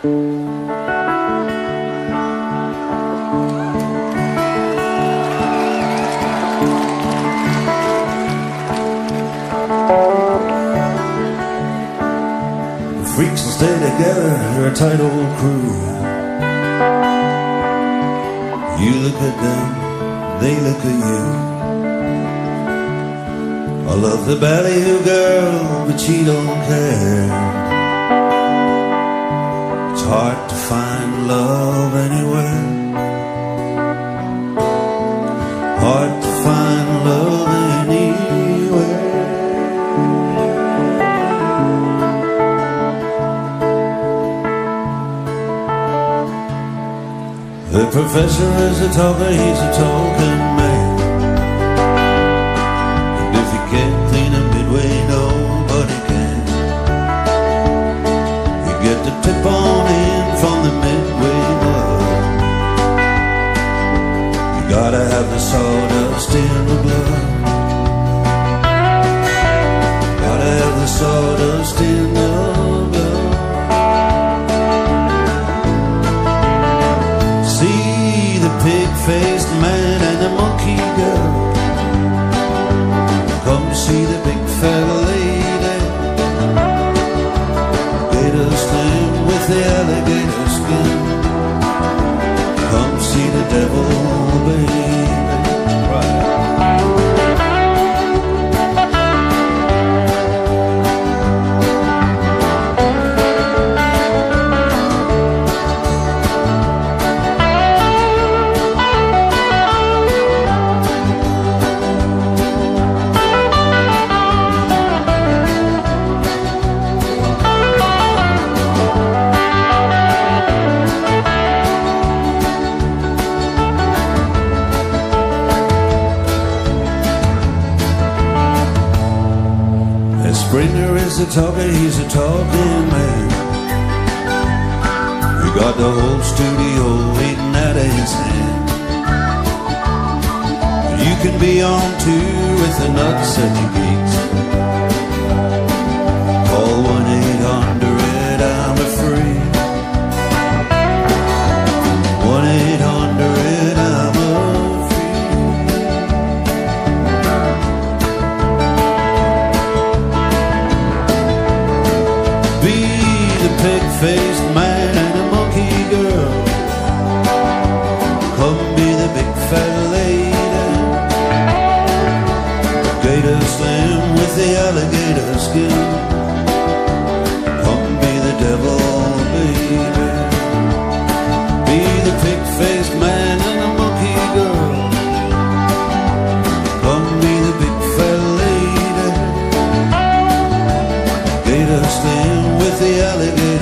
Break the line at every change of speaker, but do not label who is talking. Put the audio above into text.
Freaks will stay together, they're a tight old crew. You look at them, they look at you. I love the ballyhoo girl, but she don't care. It's hard to find love anywhere. Hard to find love anywhere. The professor is a talker, he's a talking man. And if he can't clean a midway, nobody can. You get the tip on in from the midway mud. You gotta have the sawdust in the blood. Gotta have the sawdust in the blood. Pig-faced man and the monkey girl. Come see the big fat lady. Gator slim with the alligator skin. Come see the devil, baby. Right. Springer is a talker, he's a talking man. You got the whole studio waiting at his hand. You can be on tour with the nuts and the geeks. Call 1-800, I'm afraid. 1-800, I'm afraid. Be the pig-faced man and a monkey girl. Come be the big fat lady. Gator slim with the alligator skin. Come be the devil, baby. Be the pig-faced man and a monkey girl. Come be the big fat lady. Gator slim with the alligator.